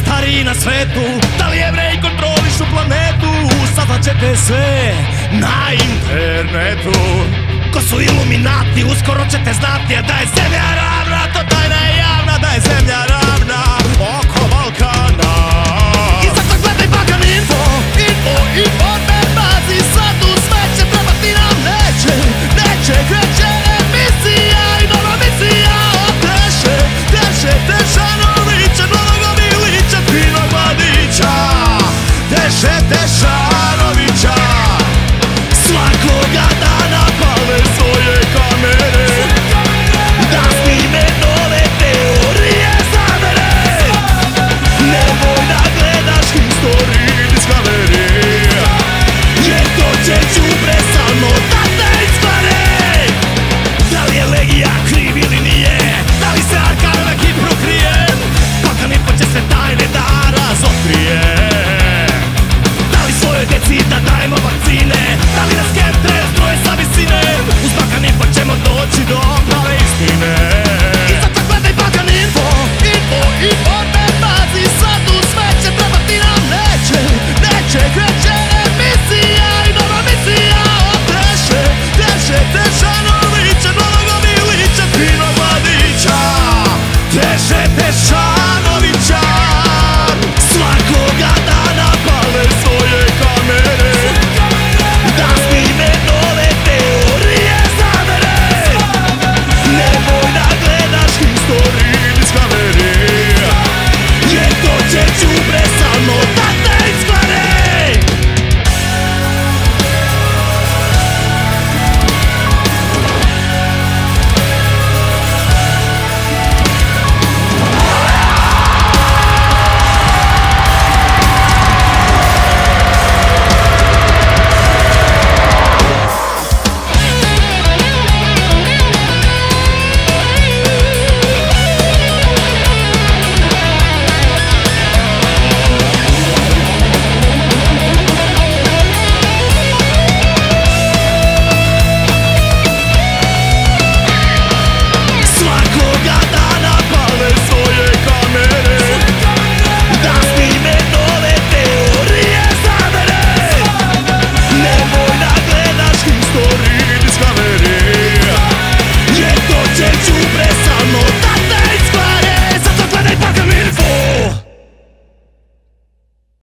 najstariji na svetu? Da li Jevreji kontrolišu planetu? Saznaćete sve na internetu. Ko su iluminati, uskoro ćete znati da je zemlja ravna, to tajna je javna, da je zemlja ravna oko Balkana. I zato gledaj Balkan Info, Info, Info.